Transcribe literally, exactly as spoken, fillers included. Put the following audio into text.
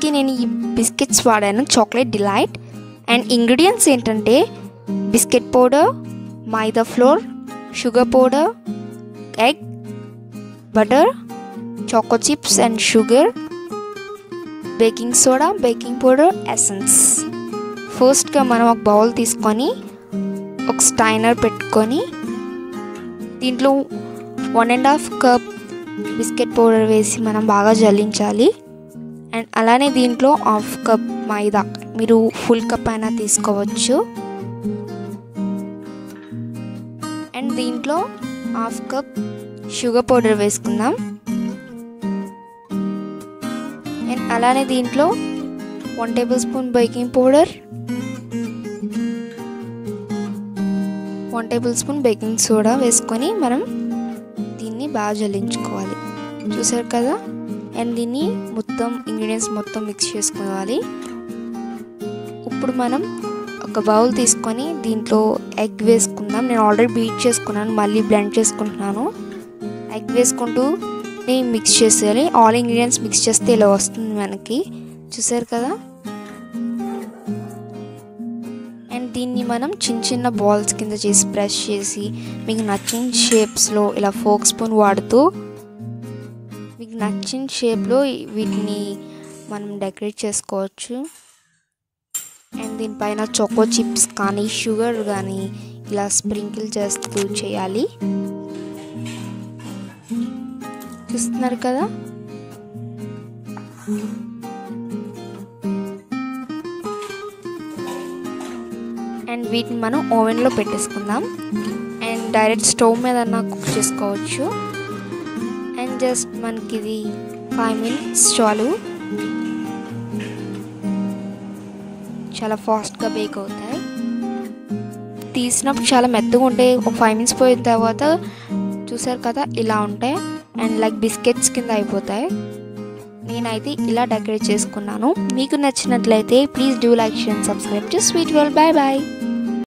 నేను ఈ బిస్కెట్స్ వాడాను, చాక్లెట్ డిలైట్. అండ్ ఇంగ్రీడియంట్స్ ఏంటంటే biscuit powder, maida flour, sugar powder, egg, butter, choco chips and sugar, baking soda, baking powder, essence. ఫస్ట్గా మనం ఒక బౌల్ తీసుకొని ఒక స్టైనర్ పెట్టుకొని దీంట్లో one and half cup biscuit powder వేసి మనం బాగా జల్లించాలి. అండ్ అలానే దీంట్లో హాఫ్ కప్ మైదా, మీరు ఫుల్ కప్ అయినా తీసుకోవచ్చు. అండ్ దీంట్లో హాఫ్ కప్ షుగర్ పౌడర్ వేసుకుందాం. అండ్ అలానే దీంట్లో one tablespoon baking powder, one tablespoon baking soda వేసుకొని మనం దీన్ని బాగా జల్లించుకోవాలి. చూసారు కదా. అండ్ దీన్ని మొత్తం ఇంగ్రీడియంట్స్ మొత్తం మిక్స్ చేసుకోవాలి. ఇప్పుడు మనం ఒక బౌల్ తీసుకొని దీంట్లో ఎగ్ వేసుకుందాం. నేను ఆల్రెడీ బీట్ చేసుకున్నాను, మళ్ళీ బ్లెండ్ చేసుకుంటున్నాను. ఎగ్ వేసుకుంటూ నేను మిక్స్ చేసేయాలి. ఆల్ ఇంగ్రీడియంట్స్ మిక్స్ చేస్తే ఇలా వస్తుంది మనకి. చూసారు కదా. అండ్ దీన్ని మనం చిన్న చిన్న బాల్స్ కింద చేసి ప్రెస్ చేసి మీకు నచ్చిన షేప్స్లో ఇలా ఫోక్ స్పూన్ వాడుతూ మీకు నచ్చిన షేప్లో వీటిని మనం డెకరేట్ చేసుకోవచ్చు. అండ్ దీనిపైన చాకో చిప్స్ కానీ షుగర్ కానీ ఇలా స్ప్రింకిల్ చేస్తూ చేయాలి. చూస్తున్నారు కదా. అండ్ వీటిని మనం ఓవెన్లో పెట్టేసుకుందాం. అండ్ డైరెక్ట్ స్టవ్ మీద కుక్ చేసుకోవచ్చు. అండ్ జస్ట్ మనకి ఇది ఫైవ్ మినిట్స్ చాలు, చాలా ఫాస్ట్గా బేక్ అవుతాయి. తీసినప్పుడు చాలా మెత్తగా ఉంటాయి. ఒక ఫైవ్ మినిట్స్ పోయిన తర్వాత చూసారు కదా ఇలా ఉంటాయి. అండ్ లైక్ బిస్కెట్స్ కింద అయిపోతాయి. నేనైతే ఇలా డెకరేట్ చేసుకున్నాను. మీకు నచ్చినట్లయితే please do like, share and subscribe to Sweet World. Bye bye.